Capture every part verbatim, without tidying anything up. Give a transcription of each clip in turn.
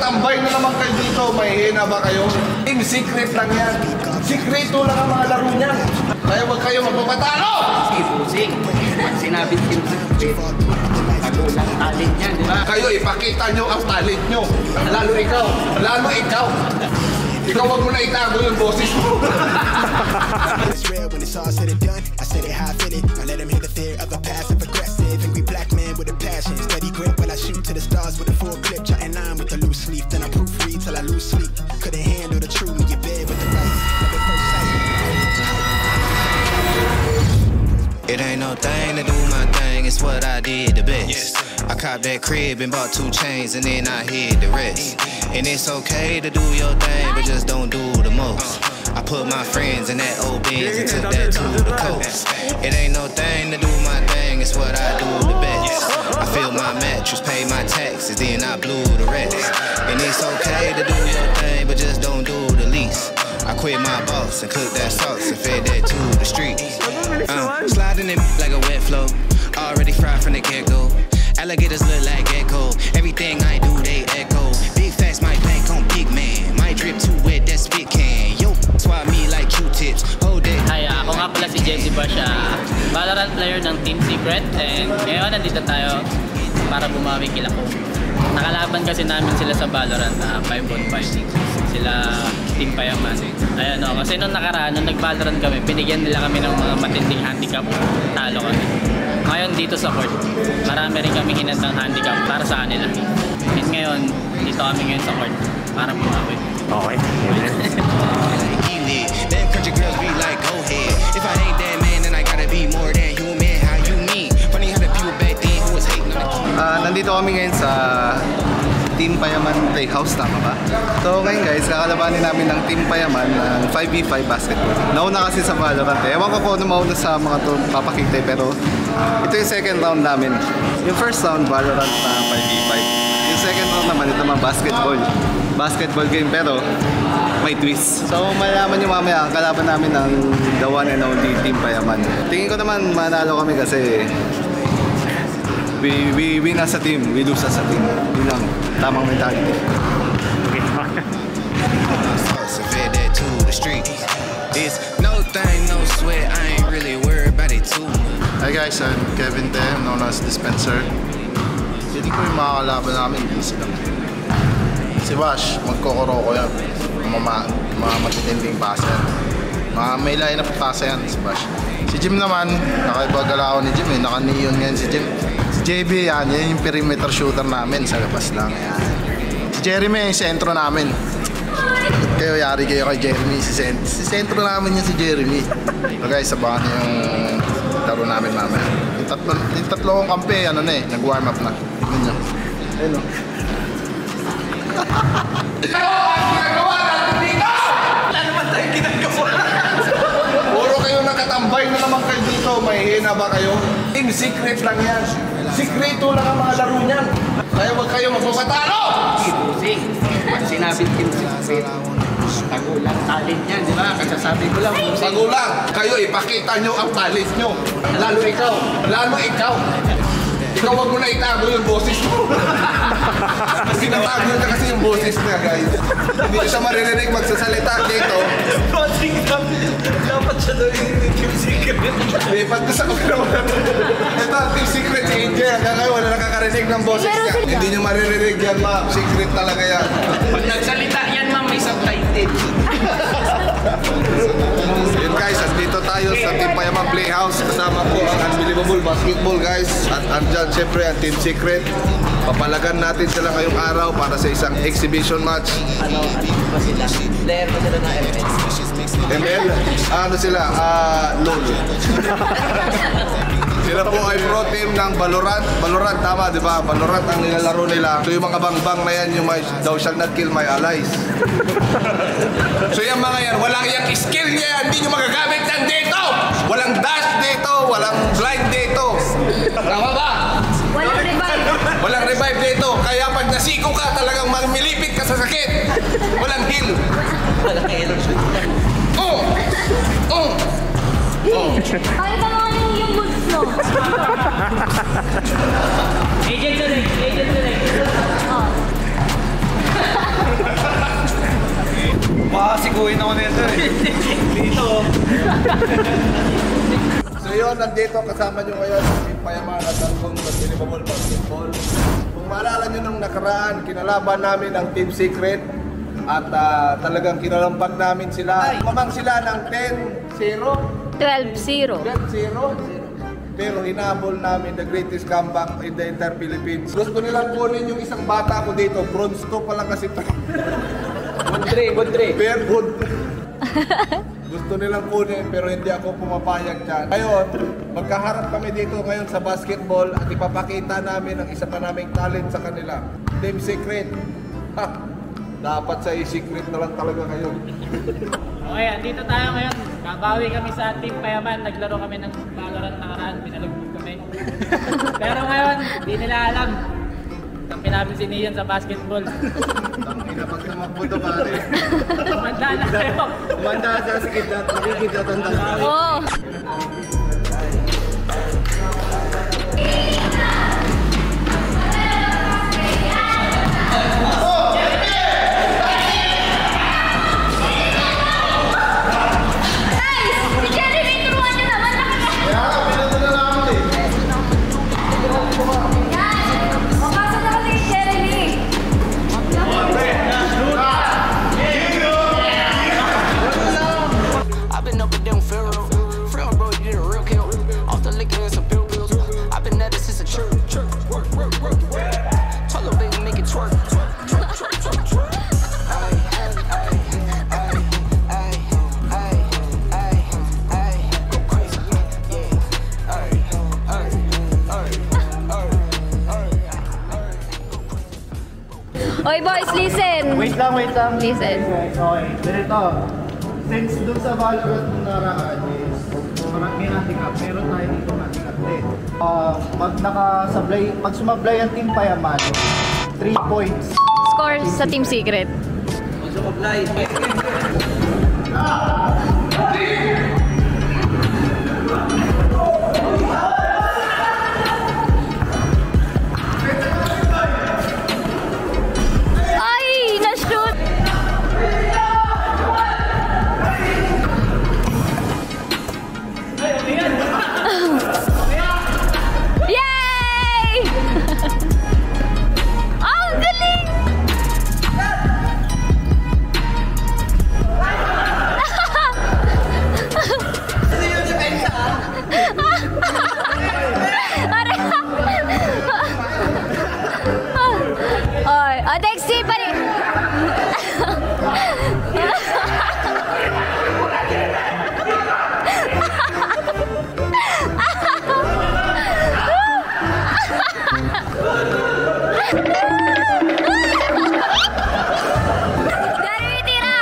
nakatambay na naman kayo dito. May hina ba kayo? In secret lang yan. Sikreto lang ang mga laro niyan. Kaya wag kayo magpapatalo! Ibusing. Sinabi team secret. Tagulang talent yan, di ba? Kayo ipakita nyo ang talent nyo. Lalo ikaw. Lalo ikaw. Ikaw wag mo na itago yung boses mo. It's real when it's all said and done. I said it how I feel it. I let them hear the fear of a passive aggressive angry black man with a passion. Steady grip while I shoot to the stars with a full clip. Jotting line with a loose leaf. Then I proofread till I lose sleep. Couldn't handle the truth when you're bed with the right. Never first sight. It ain't no thing to do my thing, it's what I did the best. I copped that crib and bought two chains and then I hid the rest. And it's okay to do your thing, but just don't do the most. I put my friends in that old Benz and took that to the coast. It ain't no thing to do my thing, it's what I do the best. I fill my mattress, pay my taxes, then I blew the rest. And it's okay to do your thing, but just don't do the least. I quit my boss and cooked that sauce and fed that to the streets. Uh, sliding it like a wet flow, already fried from the get-go. Alligators look like gecko, everything I do they echo. Big facts, my bank on big man, my drip too wet, that spit can. Yo, swap me like Q-tips, hold it. Hi, ako nga pala si Jesse Basha, Valorant player ng Team Secret. And ngayon nandito tayo para bumawi kila ko. Nakalaban kasi namin sila sa Valorant na uh, five on five. Sila Team Payaman. Ayan o, kasi nung nakaraan, nung nag-Valorant kami, binigyan nila kami ng mga matinding handicap. Talo kami. Ngayon dito sa court, marami rin kami hinandang handicap para sa kanila. And ngayon, dito kami ngayon sa court para bumawi. Okay. Them country girls be like, go ahead. If I ain't that man, then I gotta be more than human. How you mean? Funny how the people back then who was hating on it. Uh, nandito kami ngayon sa Team Payaman Playhouse, tama ba? So ngayon guys, kakalabanin namin ng Team Payaman ng five v five basketball. Nauna kasi sa Valorant eh. Ewan ko kung ano mauna sa mga to papakita eh, pero ito yung second round namin. Yung first round, Valorant na five v five. Yung second round naman, ito naman basketball. Basketball game pero may twist. So malaman nyo mamaya ang kalaban namin ng the one and only Team Payaman. Tingin ko naman manalo kami kasi We, we win as a team, we lose as a team. Yun lang, tamang mentality. Hi guys, I'm Kevin Te, I'm known as Dispenser. Hindi ko yung mga kalaban namin, easy lang. Si Wash, magkokoroko yan. Mga, mga matitinding pasa yan. Mga may line up pasa yan, si Wash. Si Jim naman, nakaibagala ako ni Jim eh, naka-neon ngayon si Jim. J B yan, yan yung perimeter shooter namin sa labas lang. Si Jeremy yung sentro namin. Kayo yari kayo kay Jeremy, si, sent si sentro namin yan si Jeremy. So guys, sabahan niyo yung laro namin mamaya. Yung tatlo, yung tatlo kong kampi, ano na eh, nag-warm up na. Yun yun. Ayun o. Ano ang ginagawa natin dito? Wala naman tayong ginagawa. Puro kayo nakatambay na naman kayo dito. May hina ba kayo? In secret lang yan. Sikreto lang ang mga laro niyan. Kaya wag kayo magpapatalo! Ibusing. Sinabi team secret. Tagulang talent yan, di ba? Kasasabi ko lang. Tagulang. Kayo ipakita nyo ang talent nyo. Lalo ikaw. Lalo ikaw. Ikaw wag mo na itago yung boses mo. Sinatago na kasi yung boses niya, guys. Hindi ko siya maririnig magsasalita dito. Dapat siya daw yung Team Secret. Lipat ko sa kumulawan. Ito ang Team Secret si Angel. Hanggang ngayon wala nakakarinig ng boses niya. Hindi nyo maririnig yan, ma. Secret talaga yan. Pag nagsalita yan, ma'am, may subtitle. Yun guys, dito tayo sa Team Payaman Playhouse. Kasama po ang Unbelievable Basketball guys. At andyan syempre ang Team Secret. Papalagan natin sila ngayong araw para sa isang exhibition match. Ano, ano ba sila? Player ba sila na M L? M L? Ano sila? Ah, LOL. Sila po ay pro team ng Valorant. Valorant, tama, di ba? Valorant ang nilalaro nila. So yung mga bangbang na yan, yung may, thou shall not kill my allies. So yung mga yan, walang yung skill niya, hindi nyo magagamit yan dito. Walang dash dito, walang blind dito. Tama ba? Walang revive. Walang revive dito. Kaya pag nasiko ka, talagang mamilipit ka sa sakit. Walang heal. Walang heal. Oh! Oh! Oh! Kaya tanongan yung yung moves mo. Agent Select! Agent Select! Oh. Tatakbuhin ako nito eh. Dito. So yun, nandito kasama nyo ngayon sa Team Payaman at ang Congtv basketball. Kung maalala nyo nung nakaraan, kinalaban namin ang Team Secret at uh, talagang kinalampag namin sila. Mamang sila ng ten zero. twelve zero. twelve zero. Pero hinabol namin the greatest comeback in the entire Philippines. Gusto nilang kunin yung isang bata ko dito. Bronze two pa lang kasi ito. Bundre, bundre. Pero good. Gusto nilang kunin pero hindi ako pumapayag dyan. Ngayon, magkaharap kami dito ngayon sa basketball at ipapakita namin ang isa pa naming talent sa kanila. Team Secret. Ha! Dapat sa i-secret na lang talaga kayo. Okay, andito tayo ngayon. Kabawi kami sa Team Payaman. Naglaro kami ng Valorant nakaraan. Pinalugbog kami. Pero ngayon, hindi nila alam. Kampi namin si Nian sa basketball. Tangina, pag tumakbo to pare. Tumanda na kayo. Tumanda sa sikit na, nakikita tanda. Oo. Oy boys, listen! Wait lang, wait lang. Listen. Okay, ganito. Since dun sa Valorant nung naraan is parang may handicap, meron tayo dito handicap din. Uh, pag nakasablay, pag sumablay ang Team Payaman, three points. Score sa Team Secret. Pag sumablay. Oh, thanks, Steve, buddy. Dari tira.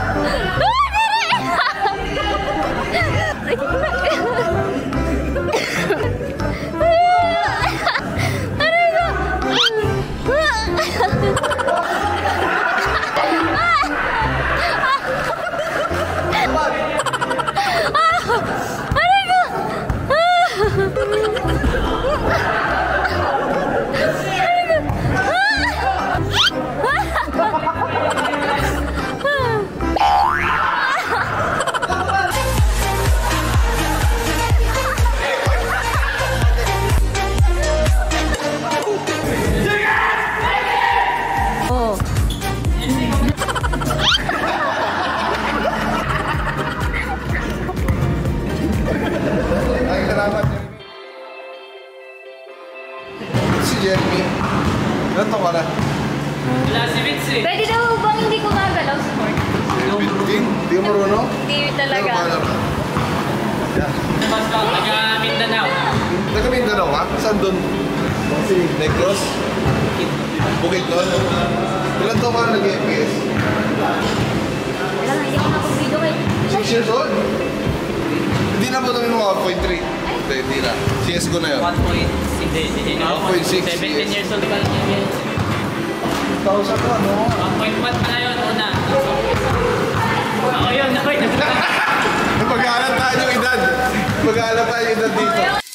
Jeremy, ilan taon ka na? Wala si Vince eh. Pwede daw bang hindi ko magalaw sport? fifteen? Di mo marunong? Hindi talaga. Pero paano? Yeah. Mas lang, taga Mindanao. Taga Mindanao ka? Saan doon? Negros? Bukid doon? Ilan taon ka nag-F P S? Wala na, hindi ako nakapag-video kay... six years old? Hindi na po namin mga one point three. Hindi, hindi na. C S G O na yun. one point six. Hindi, hindi na. one point six. seventeen years old pa lang yun. two thousand to ano? one point one pa na yun, una. Ako yun, ako yun. Mag-aalap tayo yung edad. Mag-aalap tayo yung edad dito.